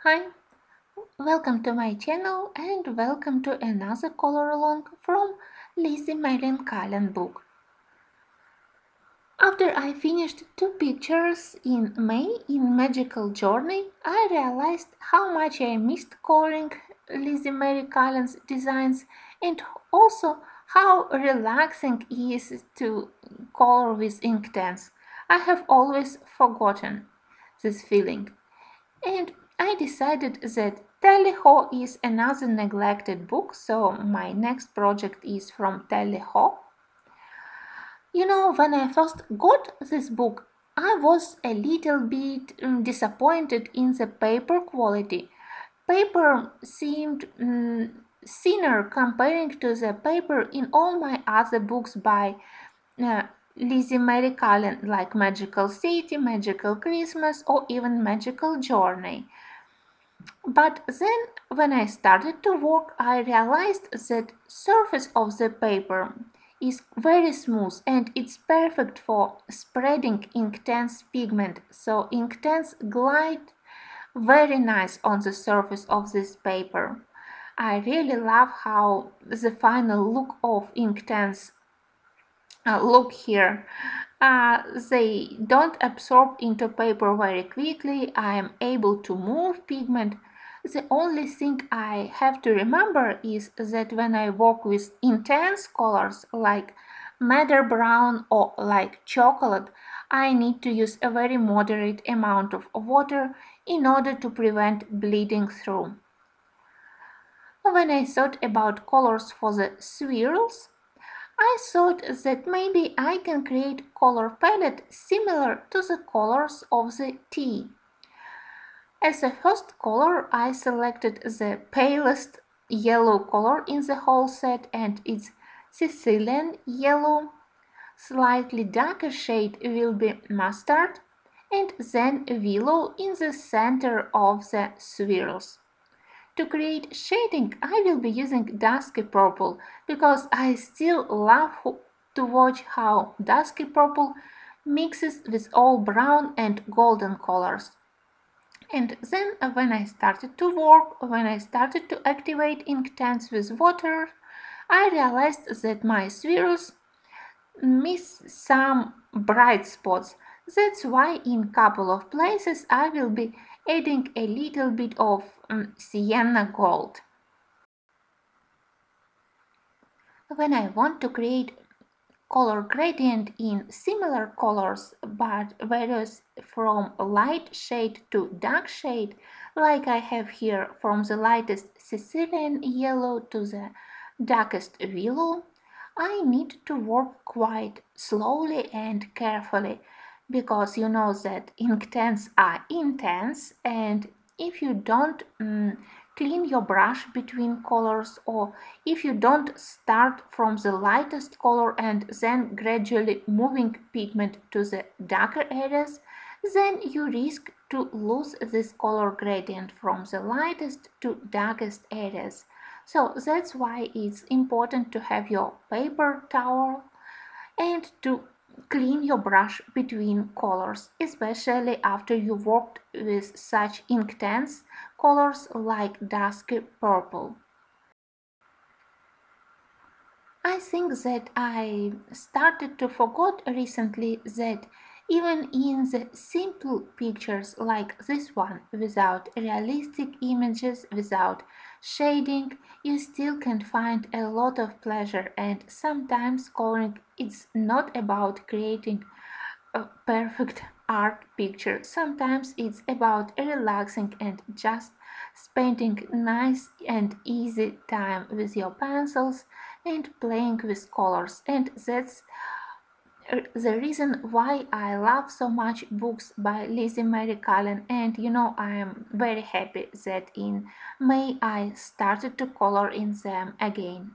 Hi, welcome to my channel and welcome to another color along from Lizzy Cullen book. After I finished two pictures in May in Magical Journey, I realized how much I missed coloring Lizzy Cullen's designs and also how relaxing it is to color with Inktense. I have always forgotten this feeling. And I decided that Teleho is another neglected book, so my next project is from Teleho. When I first got this book, I was a little bit disappointed in the paper quality. Paper seemed thinner comparing to the paper in all my other books by uh, Lizzy Cullen, like Magical City, Magical Christmas, or even Magical Journey. But then when I started to work, I realized that surface of the paper is very smooth and it's perfect for spreading Inktense pigment. So Inktense glide very nice on the surface of this paper. I really love how the final look of Inktense look here. They don't absorb into paper very quickly. I am able to move pigment. The only thing I have to remember is that when I work with intense colors like madder brown or like chocolate, I need to use a very moderate amount of water in order to prevent bleeding through. When I thought about colors for the swirls, I thought that maybe I can create color palette similar to the colors of the tea. As a first color, I selected the palest yellow color in the whole set, and it's Sicilian yellow. Slightly darker shade will be mustard, and then willow in the center of the swirls. To create shading, I will be using dusky purple because I still love to watch how dusky purple mixes with all brown and golden colors. And then when I started to work, when I started to activate Inktense with water, I realized that my swirls miss some bright spots. That's why in couple of places I will be adding a little bit of sienna gold. When I want to create color gradient in similar colors but varies from light shade to dark shade, like I have here from the lightest Sicilian yellow to the darkest willow, I need to work quite slowly and carefully because you know that Inktense are intense, and if you don't clean your brush between colors, or if you don't start from the lightest color and then gradually moving pigment to the darker areas, then you risk to lose this color gradient from the lightest to darkest areas. So that's why it's important to have your paper towel and to clean your brush between colors, especially after you worked with such intense colors like dusky purple. I think that I started to forget recently that even in the simple pictures like this one, without realistic images, without shading, you still can find a lot of pleasure, and sometimes coloring it's not about creating a perfect art picture. Sometimes it's about relaxing and just spending nice and easy time with your pencils and playing with colors. And that's the reason why I love so much books by Lizzy Cullen. And I am very happy that in May I started to color in them again.